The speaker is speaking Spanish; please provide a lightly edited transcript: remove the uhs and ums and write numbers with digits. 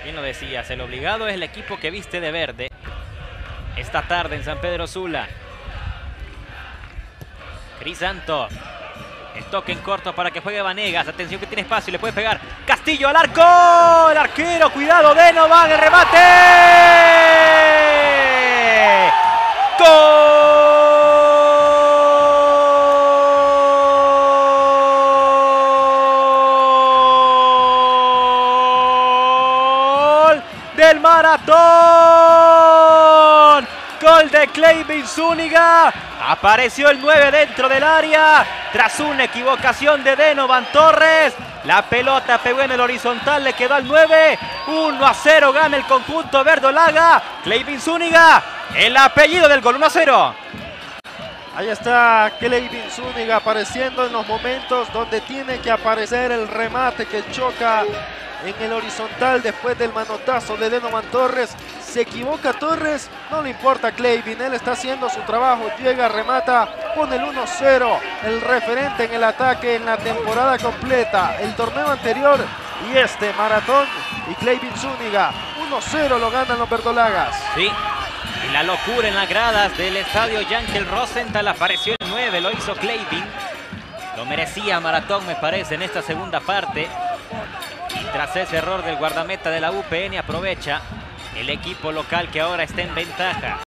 Bien lo decías, el obligado es el equipo que viste de verde esta tarde en San Pedro Sula. Crisanto. El toque en corto para que juegue Vanegas. Atención que tiene espacio y le puede pegar. Castillo al arco. El arquero, cuidado, Denovan, el remate. ¡Gol del Maratón! Gol de Clayvin Zúñiga. Apareció el 9 dentro del área. Tras una equivocación de Denovan Torres. La pelota pegó en el horizontal, le quedó al 9. 1-0 gana el conjunto verdolaga. Clayvin Zúñiga, el apellido del gol, 1-0. Ahí está Clayvin Zúñiga apareciendo en los momentos donde tiene que aparecer, el remate que choca en el horizontal después del manotazo de Denovan Torres. Se equivoca Torres, no le importa a Clayvin, él está haciendo su trabajo, llega, remata, pone el 1-0, el referente en el ataque en la temporada completa, el torneo anterior y este Maratón. Y Clayvin Zúñiga, 1-0 lo ganan los verdolagas. Sí, y la locura en las gradas del estadio Yankel Rosenthal. Apareció el 9, lo hizo Clayvin. Lo merecía Maratón, me parece, en esta segunda parte. Y tras ese error del guardameta de la UPN, aprovecha el equipo local que ahora está en ventaja.